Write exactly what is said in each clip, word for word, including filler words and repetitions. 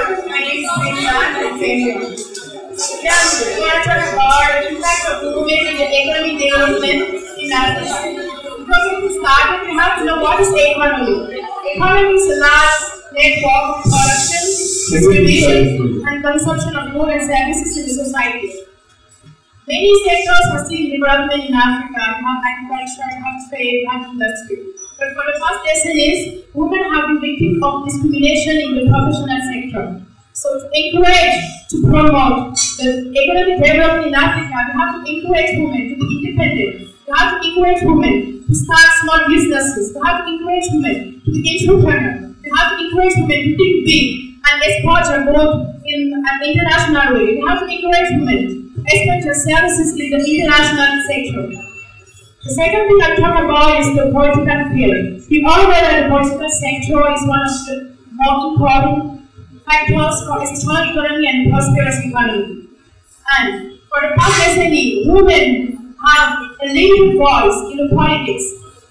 everyone. My name is Bangalore. Yeah, we are talking about the impact of women in the economic development in Africa. Because if we start, we have to know what is the economy. Economy is a large network of production, distribution, and consumption of goods and services in the society. Many sectors are still in development in Africa. We have agriculture, we have trade, we have industry. But for the past decades, women have been victims of discrimination in the professional sector. So to encourage, to promote the economic development in Africa, we have to encourage women to be independent. We have to encourage women to start small businesses. We have to encourage women to be entrepreneurs. We have to encourage women to think big and export abroad in an international way. We have to encourage women to export their services in the international sector. The second thing I'll talk about is the political field. We all know that the political sector is one of the more important factors for a strong economy and prosperous economy. And for the past decade, women have a leading voice in the politics.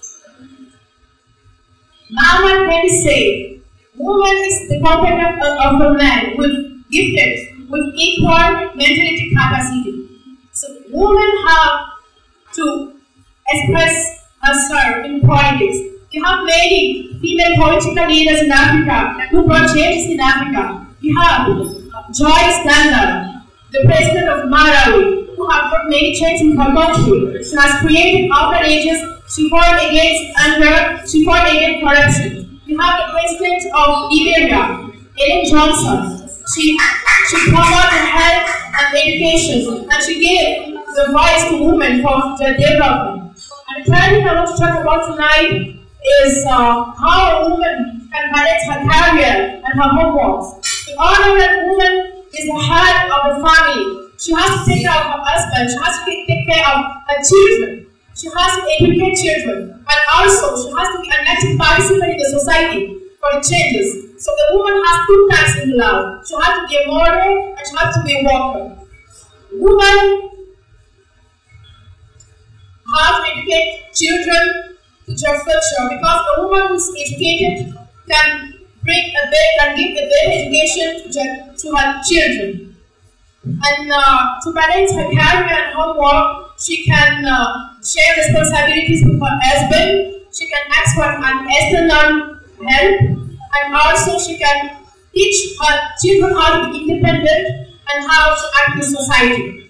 Mama can say, woman is the complement of a man with gifted, with equal mentality capacity. So women have to express herself in politics. You have many female political leaders in Africa who brought changes in Africa. You have Joyce Danda, the president of Malawi, who have brought many changes in her country. She has created outrages. She fought against anger. She fought against corruption. You have the president of Liberia, Ellen Johnson. She she promoted health and education, and she gave the voice to women for their development. And the third thing I want to talk about tonight is uh, how a woman can manage her career and her homework. The honor that woman is the head of the family. She has to take care of her husband. She has to take care of her children. She has to educate children. And also, she has to be an active participant in the society for the changes. So the woman has two tasks in life. She has to be a mother and she has to be a worker. Woman have to educate children to their future, because a woman who is educated can bring a better, can give a better education to, their, to her children. And uh, to balance her career and homework, she can uh, share responsibilities with her husband. She can ask for an external help, and also she can teach her children how to be independent and how to act in society.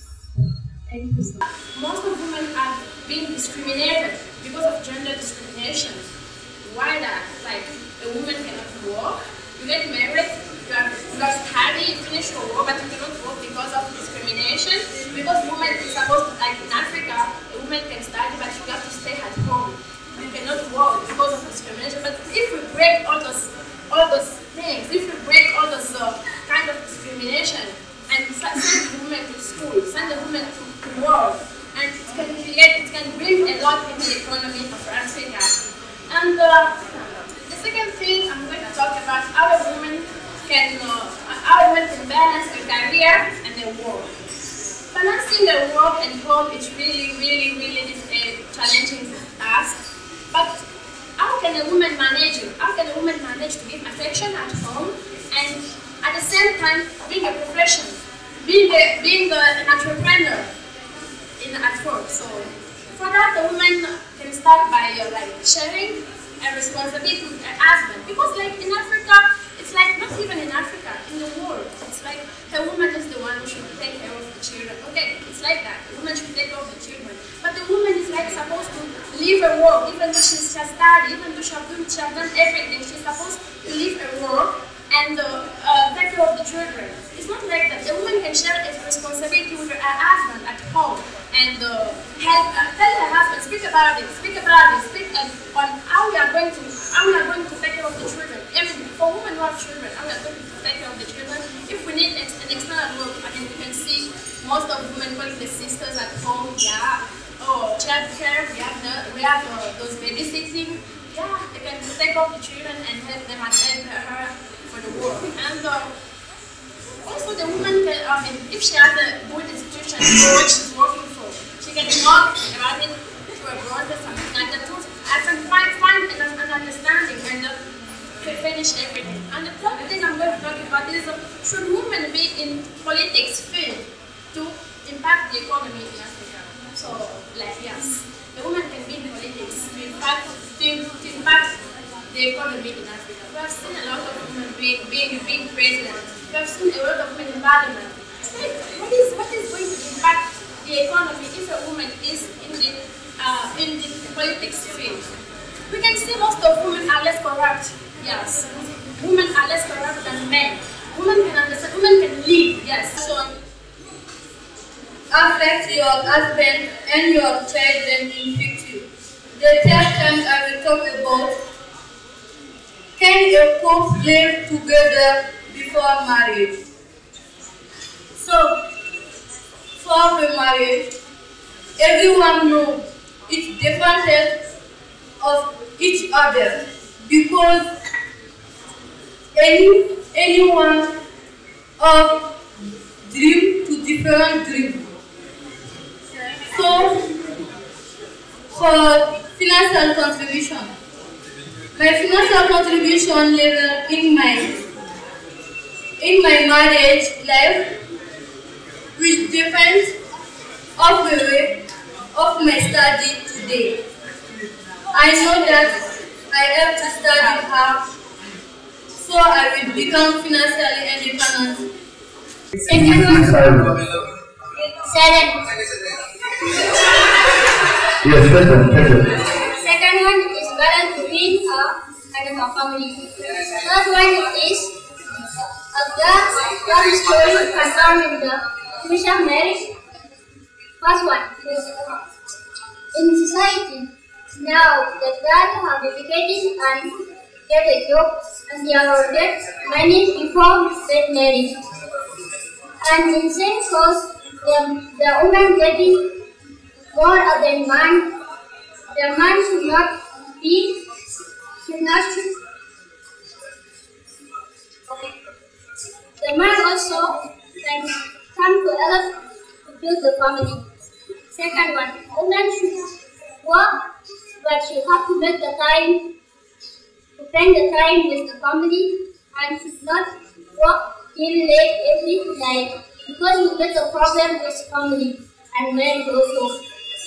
Thank you. Most of women are being discriminated because of gender discrimination. Why that? Like, a woman cannot work, you get married, you are, you are studying, you finish your work, but you cannot work because of discrimination. Because women is supposed to, like in Africa, a woman can study, but you have to stay at home. You cannot work because of discrimination. But if we break all those, all those things, if we break all those uh, kind of discrimination, and send the women to school, send the women to, to work, and it can create, it can bring a lot in the economy of Africa. And uh, the second thing I'm going to talk about, how a woman can, uh, how a woman can balance her career and her work. Balancing the work and home is really, really, really a challenging task. But how can a woman manage it? How can a woman manage to give affection at home and at the same time being a profession, being a, being a, an entrepreneur in at work? So for that, the woman can start by uh, like sharing a responsibility with her husband, because like in Africa, it's like not even in Africa, in the world, it's like the woman is the one who should take care of the children. Okay, it's like that. The woman should take care of the children, but the woman is like supposed to leave her work, even though she's just studied, even though she has done, she has done everything. She's supposed to leave her work and uh, uh, take care of the children. It's not like that. The woman can share a responsibility with her husband at home and uh, help, uh, tell her husband, speak about it, speak about it, speak uh, on how we are going to, how we are going to take care of the children. I mean, for women who have children, how we are going to take care of the children. If we need ex an external work, I mean, you can see most of women calling the sisters at home. Yeah, oh, child care. We have the, we have uh, those babysitting. Yeah, they can take care of the children and help them and help her for the work. And uh, also the woman can, I mean, if she has a good institution what she's working for, she can talk about it to her brother, something like that, too. I can find, find an, an understanding and uh, finish everything. And the third thing I'm going to talk about is uh, should women be in politics field to impact the economy in Africa? So, like yes, the woman can be in politics to impact, to, to impact the economy in Africa. We have seen a lot of women being being being president. We have seen a lot of women in parliament. Like, what is what is going to impact the economy if a woman is in the uh, in the politics field? We can see most of women are less corrupt. Yes, women are less corrupt than men. Women can understand. Women can lead. Yes. So affect your husband and your children in future. The third thing I will talk about: can a couple live together before marriage? So, for the marriage, everyone knows it's dependent of each other because any anyone of dream to different dream. So, for financial contribution, my financial contribution level in my in my marriage life will depend of the way of my study today. I know that I have to study hard, so I will become financially independent. Second one, seven. Yes, second, second. Second one is balance between her and her family. Third one is a love story concerning the Christian marriage. First one is in society now the girls have educated and get a job and they are get money before get married. And in same cause the, the woman getting more than man. The man should not be should not should okay. The man also can come to help to build the family. Second one, woman should work, but she have to make the time to spend the time with the family and should not work till late every night because you get a problem with family and marriage also.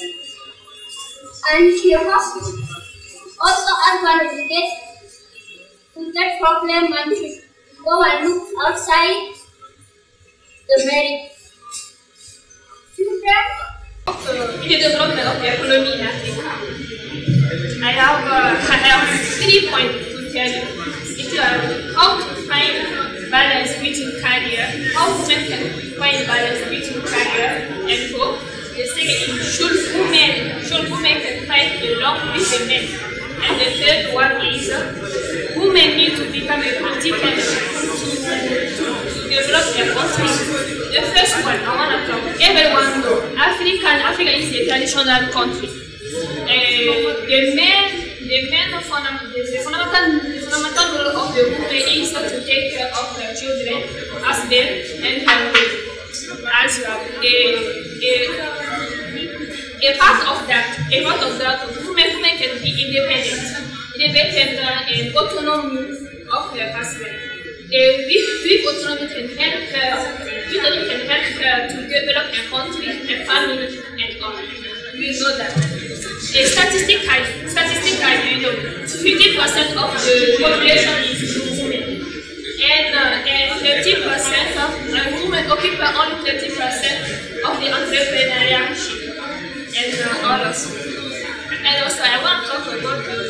And she has to also advantage to get to get problem and should go and look outside the marriage. Children. In the development of the economy in Africa, I have uh, I have three points to tell you. It's uh, how to find balance between career, how women can find balance between career and work. The second is should women should women can fight along with the men. And the third one is uh, women need to become a politician to, to, to develop their country. The first one I want to talk. Everyone knows African Africa is a traditional country. Uh, the men the men the fundamental the fundamental the fundamental role of the woman is to take care of their children as them and her as well. A, a, a part of that, a part of that, women, women can be independent, independent and autonomy of their husband. Uh, with, with autonomy can help her, autonomy can help her to develop a country, a family, and all. We know that. Uh, statistically, statistically, you know, fifty percent of the population is women. And, uh, and thirty percent of uh, women occupy only thirty percent of the entrepreneurship and uh, others. And also, I want to talk about uh,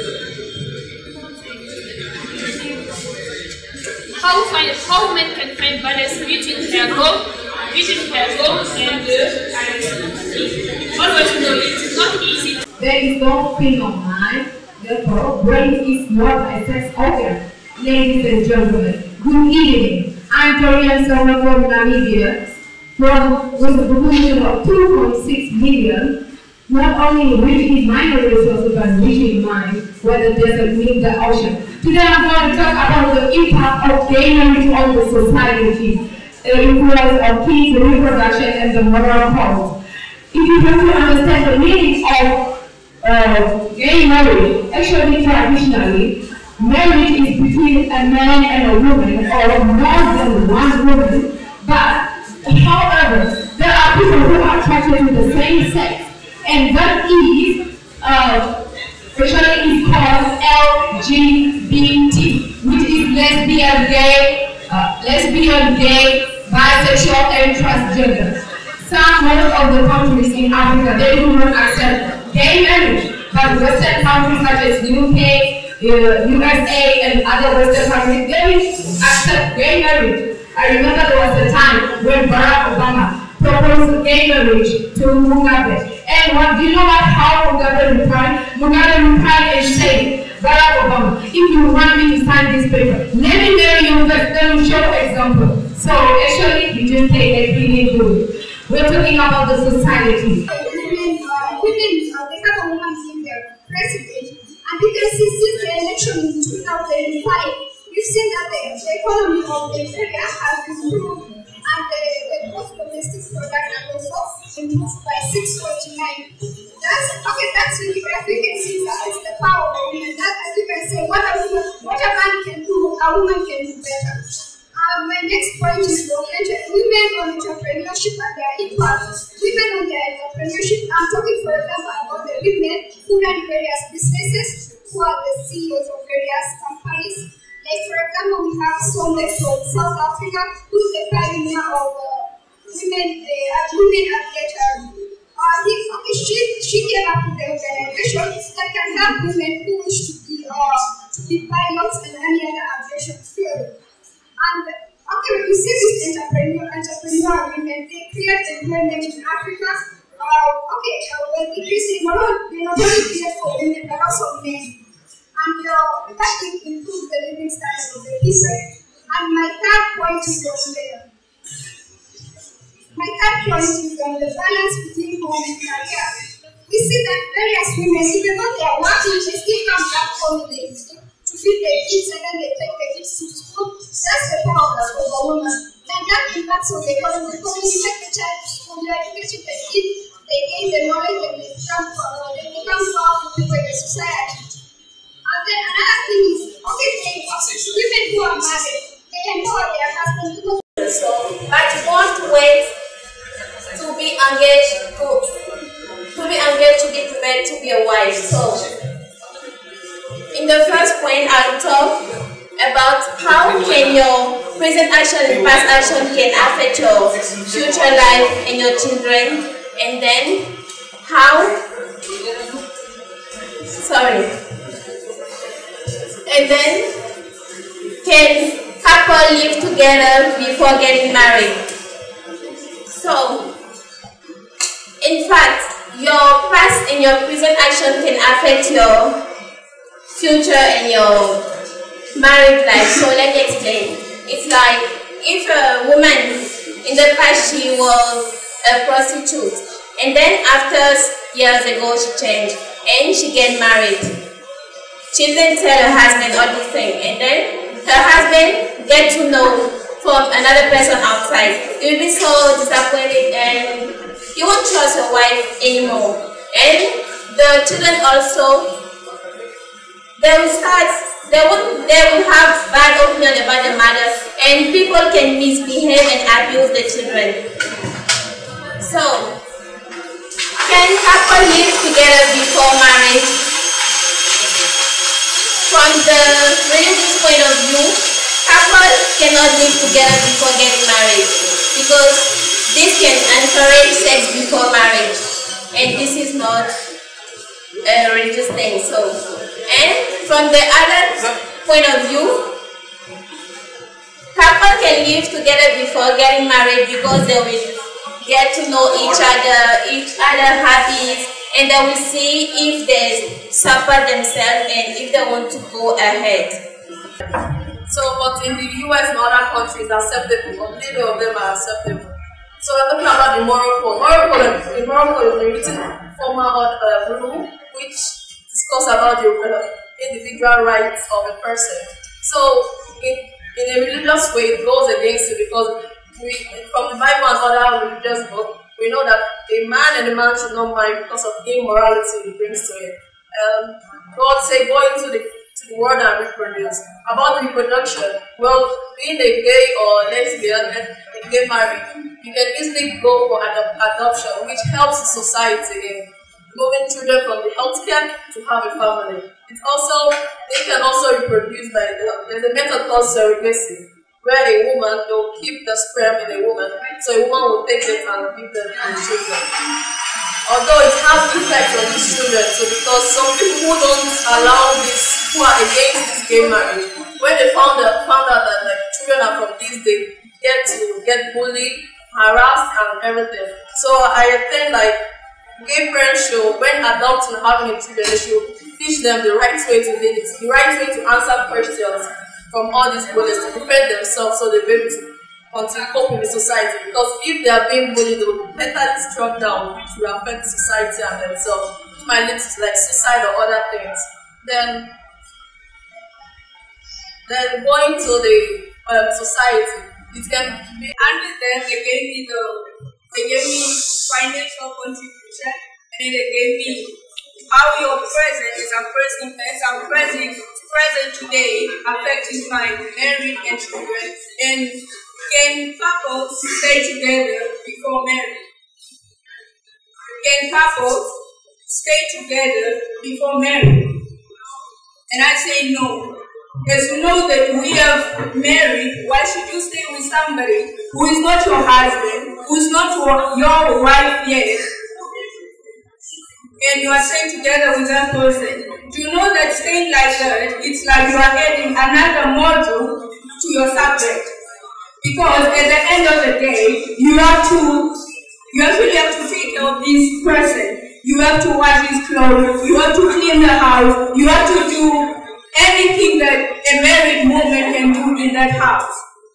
how find how women can find balance between their goal, between their goals and uh, always know it's not easy. There is no female mind, therefore, brain is not a sex organ. Ladies and gentlemen, good evening. I'm Torian Summer from Namibia, from with a population of two point six million, not only rich in mineral resources but rich in mind, where the desert meets the ocean. Today I'm going to talk about the impact of gay marriage on the society, the influence of kids, reproduction, and the moral code. If you want to understand the meaning of uh, gay marriage, actually traditionally, marriage is between a man and a woman, or more than one woman. But, however, there are people who are attracted to the same sex, and that is, uh, actually is called L G B T, which is lesbian, gay, uh, lesbian, gay, bisexual, and transgender. Some most of the countries in Africa, they do not accept gay marriage, but Western countries such as U K, uh, U S A, and other Western countries, they accept gay marriage. I remember there was a time when Barack Obama proposed gay marriage to Mugabe. And what, do you know what, how Mugabe replied? Mugabe replied and said, Barack Obama, if you want me to sign this paper, let me marry you first, then we show example. So actually, we just take a really good. We're talking about the society. Women, uh, women uh, they have a woman in their president. And you can see since the election in two thousand five, we've seen that the, the economy of the area has improved, and the, the gross domestic product has also improved by six point nine. That's okay. That's really great. We can see that it's the power of women. That, as you can say, what a woman, what a man can do, a woman can do better. Uh, my next point is women on entrepreneurship and their impact. Women on their entrepreneurship. I'm talking, for example, about the women who run various businesses, who are the C E Os of various companies. Like, for example, we have Sonde from South Africa, who is the pioneer of uh, women, uh, women athletes. Uh, he, okay, she, she came up with the organization that can help women who wish to be, uh, to be pilots and any other aviation field. And okay, when you see these entrepreneur, entrepreneur women, they create employment in Africa. Uh, okay, uh, when they create, not only, not only create for women, but also men. And uh, that will improve the living standard of the people. And my third point is on the, my third point is on the balance between home and career. We see that various women, even though they are working, they still come back home to feed their kids, and then they take the kids to school. That's the power of a woman. And that impacts on the economy, because when you take the child to school, you are educating the kid, they gain the knowledge, and they become, uh, they become powerful people in the society. And then another thing is, okay, they, women who are married, they empower their husbands. So, but you want to wait to be engaged, to, to be engaged to be prepared to be a wife. So, in the first point, I'll talk about how can your present action and past action can affect your future life and your children, and then how, sorry, and then can couple live together before getting married. So, in fact, your past and your present action can affect your future and your married life. So let me explain. It's like if a woman in the past she was a prostitute, and then after years ago she changed and she get married. She didn't tell her husband all these things, and then her husband get to know from another person outside. He will be so disappointed and he won't trust her wife anymore. And the children also, they will start, they will, they will have bad opinion about the mother, and people can misbehave and abuse the children. So, can couple live together before marriage? From the religious point of view, couple cannot live together before getting married, because this can encourage sex before marriage, and this is not a religious thing. So, and from the other point of view, couple can live together before getting married because they will get to know each other, each other hobbies, and they will see if they support themselves and if they want to go ahead. So, but in the U S and other countries, acceptable, many of them are acceptable. So we're talking about the moral code. Moral code, the moral code is a written formal uh, rule which discuss about the uh, individual rights of a person. So in, in a religious way, it goes against it, because we, from the Bible and other religious books, we know that a man and a man should not marry because of immorality it brings to it. Um, God said, go into the to the world and reproduce. About reproduction, well, being a gay or lesbian and a gay marriage, you can easily go for adop adoption, which helps society in moving children from the healthcare to have a family. It's also, they can also reproduce by, the, there's a method called surrogacy, where a woman will keep the sperm in a woman, so a woman will take it and give them to the children. Although it has effect on these children, so because some people who don't allow this, who are against this gay marriage, when they found out, found out that like children are from this, they get to get bullied, harassed, and everything. So I think like gay parents should, when adopting and having a children, they should teach them the right way to live, the right way to answer questions from all these bullies, to defend themselves so they'll be able to continue coping with society. Because if they are being bullied, they will be mentally struck down, which will affect society and themselves, which might lead to like suicide or other things. Then, then going to the um, society, it can be. And then they gave me the, they gave me financial contribution, and then they gave me how your present is a present, is a present, present today affecting my marriage and children. And can couples stay together before marriage? Can couples stay together before marriage? And I say no. As you know that we are married, why should you stay with somebody who is not your husband, who is not your wife yet, and you are staying together with that person? Do you know that staying like that, it's like you are adding another module to your subject? Because at the end of the day, you have to, you actually have to take care of this person. You have to wash his clothes, you have to clean the house, you have to do anything that a married woman can do in that house.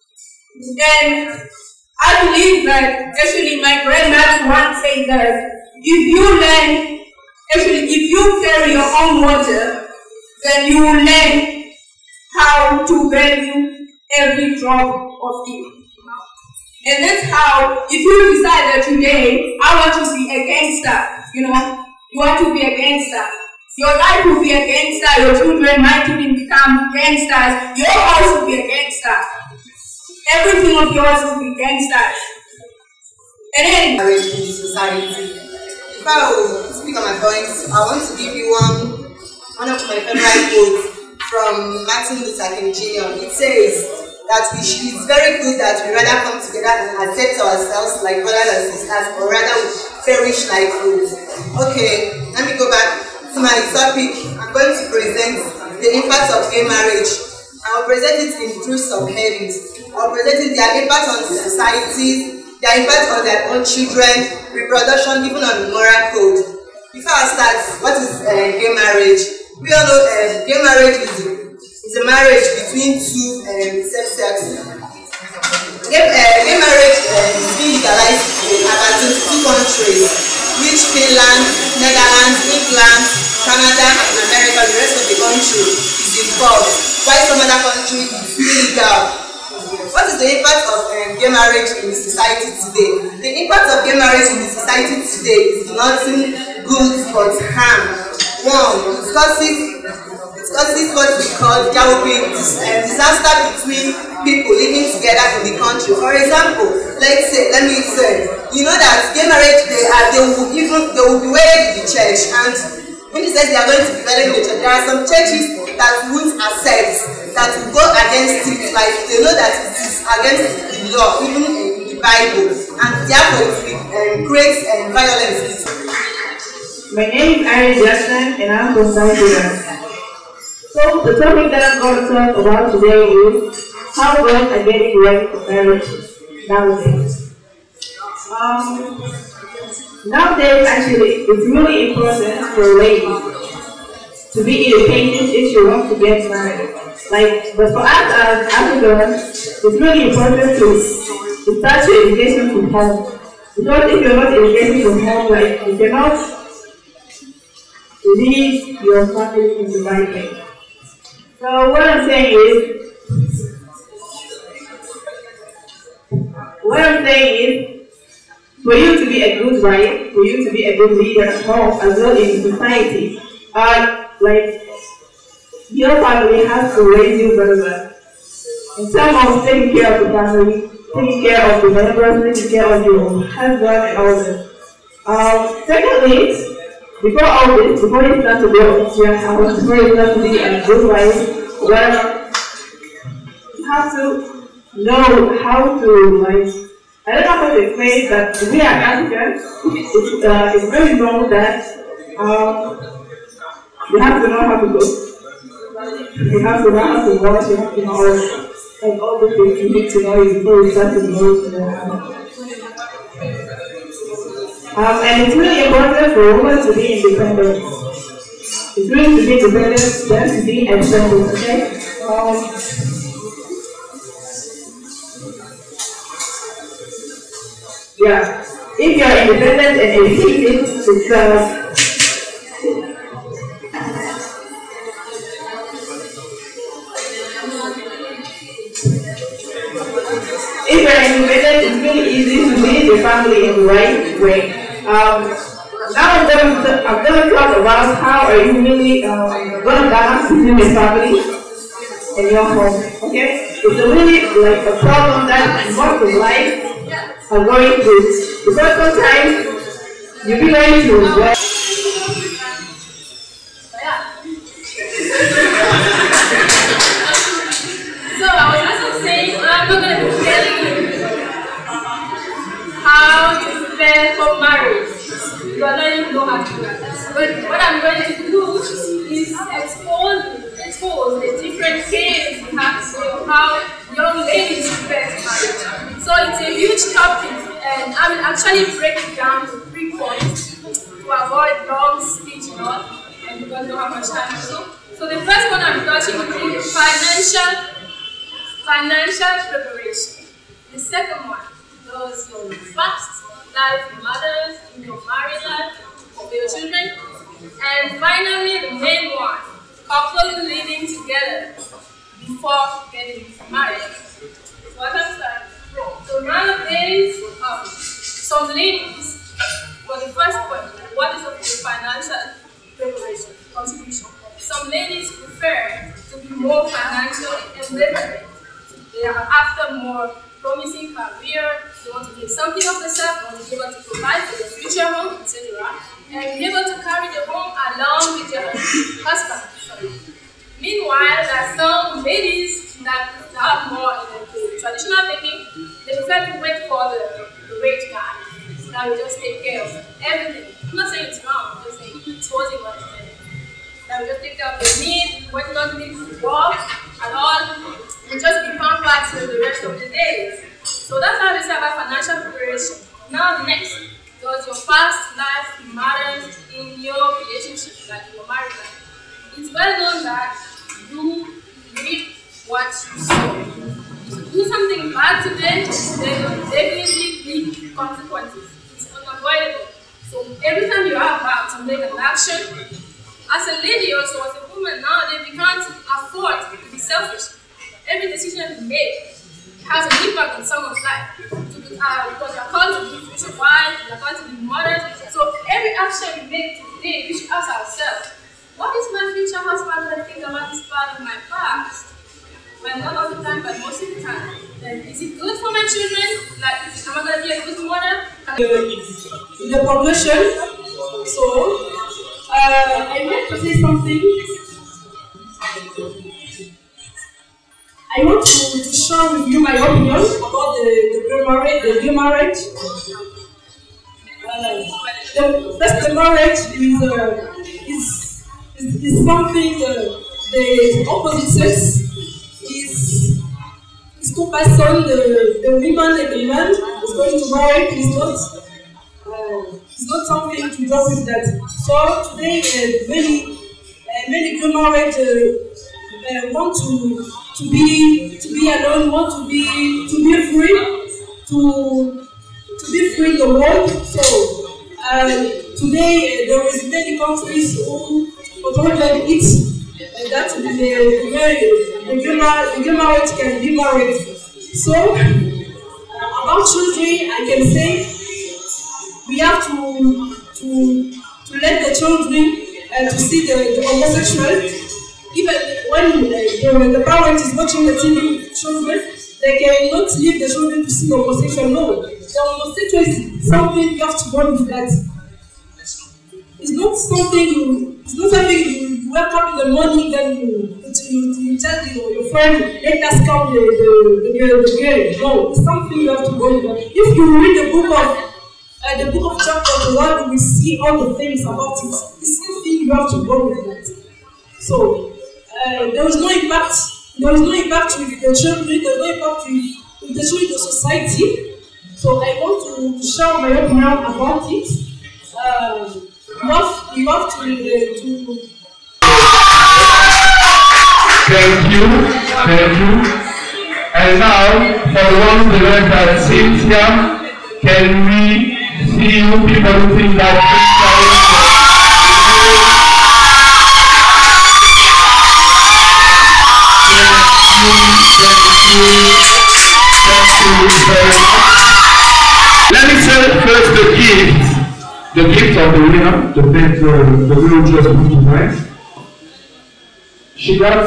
And I believe that, actually my grandmother once said that if you learn, actually if you carry your own water, then you will learn how to value every drop of it. And that's how, if you decide that today, I want to be a gangster, you know, you want to be a gangster. Your life will be a gangster, your children might even become gangsters, your house will be a gangster. Everything of yours will be gangsters. And then marriage in the society. If I will speak on my points, I want to give you one one of my favorite quotes from Martin Luther King Junior It says that we should, it's very good that we rather come together and accept ourselves like brothers and sisters, or rather we perish like fools. Okay, let me go back to my topic. I'm going to present the impact of gay marriage. I'll present it in three subheadings. I'll present it their impact on society, their impact on their own children, reproduction, even on the moral code. Before I start, what is uh, gay marriage? We all know uh, gay marriage is, is a marriage between two um, same-sex. Gay, uh, gay marriage uh, is being legalized in about twenty-two countries, which Finland, Netherlands, England, Canada, and America, the rest of the country is involved, while some other country is illegal. What is the impact of um, gay marriage in society today? The impact of gay marriage in the society today is nothing good but harm. One, it causes, it causes what we call there will be um, disaster between people living together in the country. For example, let's say, let me say, you know that gay marriage, they are, they will even, they will be wedded in the church, and when they say they are going to be wedded in the church, there are some churches that won't accept, that will go against it, like they know that it is against the law, even in the Bible, and therefore it will um, create um, violence. My name is Ari Jackson and I'm from Bangalore. So the topic that I'm going to talk about today is how girls are getting ready for marriage nowadays. Um, nowadays actually it's really important for ladies to be independent if you want to get married. Like, but for us as Africans, it's really important to, to start your education from home. Because if you're not educated from home, like you cannot lead your family in the right way. So what I'm saying is, what I'm saying is, for you to be a good wife, for you to be a good leader at home as well in society, uh, like your family has to raise you very well. In terms of taking care of the family, taking care of the members, taking care of your husband and all this. Um, secondly, before all this, before you start to go into your house, before you start to be a good wife, whatever, you have to know how to, like, I don't know how to explain that we are Africans, it's, uh, it's very normal that um, you have to know how to cook. You have to know how to wash, you have to know all, like, all the things you need to know before you start to go to the house. Um, and it's really important for women to be independent. It's really to be independent than to be independent, okay? Um, yeah, if you're independent and educated, it's uh, if you're independent, it's really easy to lead your family in the right way. Um, now I'm going to, I'm going to talk about how are you really um, going to balance between your family and your home. Okay, it's a really like a problem that most of life are going through, because sometimes you be going to work. So I was also saying I'm not going to be telling you how to prepare for marriage. You are not even know how to do that. But what I'm going to do is expose, expose the different cases you have to know how young ladies prepare for marriage. So it's a huge topic, and I will actually break it down to three points to avoid long speech, you know, and you don't know how much time to do. So the first one I'm touching is financial, financial preparation. The second one does your past life matters in your married life for your children. And finally, the main one, couple living together before getting married. So I can start. So nowadays, um, some ladies, for the first point, what is the financial preparation, contribution? Some ladies prefer to be more financially independent. They are after more promising career, they want to make something of themselves, want to be able to provide for their future home, et cetera, and be able to carry the home along with your husband. Sorry. Meanwhile, there are some ladies that have more in the traditional thinking. They prefer to wait for the, the rich guy that will just take care of everything. I'm not saying it's wrong, I'm just saying it's exposing what it's saying. That will just take care of their needs, when not need to work at all, and just be pampered for the rest of the days. So that's how we say about financial preparation. Now next, does your past life matter in your relationship, like in your marriage life? It's well known that you reap what you sow. If you do something bad today, there will definitely be consequences. It's unavoidable. So every time you are about to make an action, as a lady also, as a woman nowadays, we can't afford to be selfish. Every decision we make has an impact on someone's life. To be, uh, because we are called to be future wives, we are called to be mothers. So every action we make today, we should ask ourselves, what is my future husband going to think about this part of my past? Well, not all the time, but most of the time. Then is it good for my children? Like, am I going to be a good mother? In the progression, so uh, I want to say something. I want to, to share with you my opinion about the, the gay marriage. The gay marriage. Uh, the, first, the marriage is, uh, is, is, is something uh, the opposite sex is, is two persons, the, the woman and the man is going to marry. It is not, uh, it's not something to joke with that. So today, uh, many, uh, many gay marriage uh, uh, want to. To be to be alone, want to be to be free, to to be free in the world. So uh, today uh, there is many countries who don't like it, and that the the the marriage can be married. So uh, about children, I can say we have to to to let the children uh, to see the, the homosexual, even. when uh, the parent is watching the T V with children, they cannot leave the children to see homosexual. No, the homosexual is something you have to go with that. It's not something you, it's not something you, you wake up in the morning, then you, you, you tell your, your friend, let us count the, the, the girl, the girl. No, it's something you have to go with. If you read the book of, uh, the book of chapter one, you will see all the things about it. It's something you have to go with that. So, uh, there is no impact, there is no impact with the children, there is no impact with, with the children of society. So I want to, to share my opinion about it. Um, You have, you have to, uh, to... Thank you, thank you. And now, for one the rest that Cynthia, can we see you people who think that Let me say first the gift. The gift of the winner, the best, uh, the winner just put tonight. She got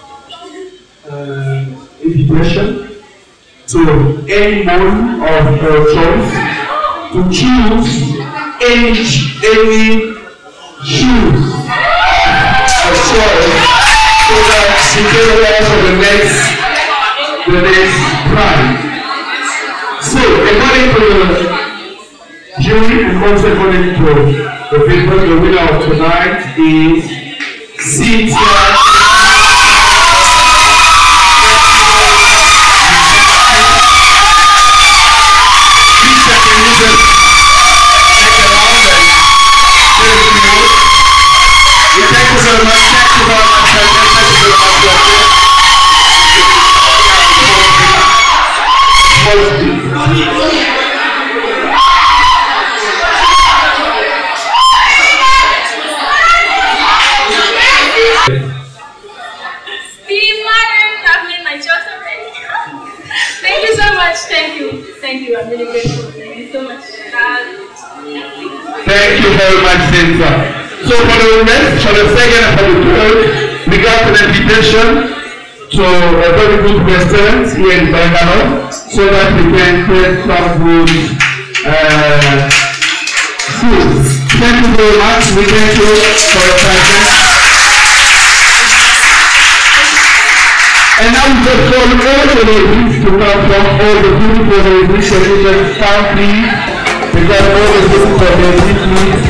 uh, invitation to any one of her choice to choose any any shoes of choice so that she can wear for the next the next prize. So according to the jury and also according to the paper, the winner of tonight is Cynthia. Thank you very much, Cynthia. So for the rest, for the second and for the third, we got an invitation to a very good restaurant here in Bangalore so that we can get some good uh, food. Thank you very much. We thank you for your presence. And now we just call all the ladies to come from all the beautiful ladies, so we just count please. We got all the beautiful ladies, please.